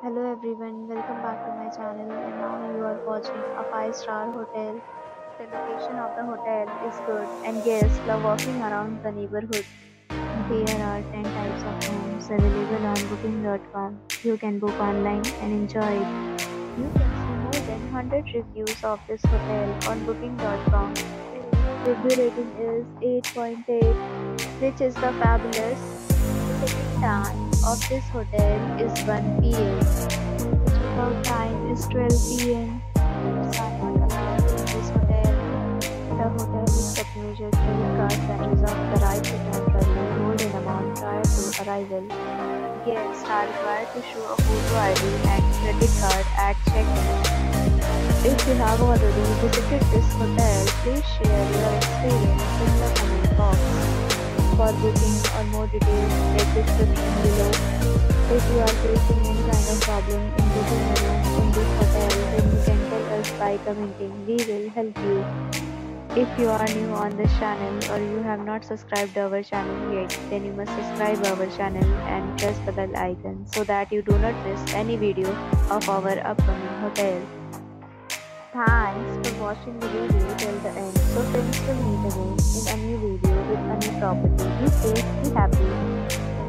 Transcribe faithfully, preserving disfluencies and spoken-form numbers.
Hello everyone, welcome back to my channel and now you are watching a five star hotel. The location of the hotel is good and guests love walking around the neighborhood. There are ten types of rooms available on booking dot com. You can book online and enjoy it. You can see more than one hundred reviews of this hotel on booking dot com. Review rating is eight point eight, which is the fabulous. The check-in time of this hotel is one p m. The checkout time is twelve p m. Pets are not allowed in this hotel. The hotel accepts major credit cards and reserves the right to temporarily hold an amount prior to arrival. Guests are required to show a photo I D and credit card at check-in. If you have already visited this hotel, please share your experience in the comment box. For booking or more details, check description below. If you are facing any kind of problem in booking a room in this hotel, then you can tell us by commenting. We will help you. If you are new on this channel or you have not subscribed our channel yet, then you must subscribe our channel and press the bell icon so that you do not miss any video of our upcoming hotel. Thanks for watching the video till the end. So friends, will meet again in a new video with a new property. Be safe, be happy.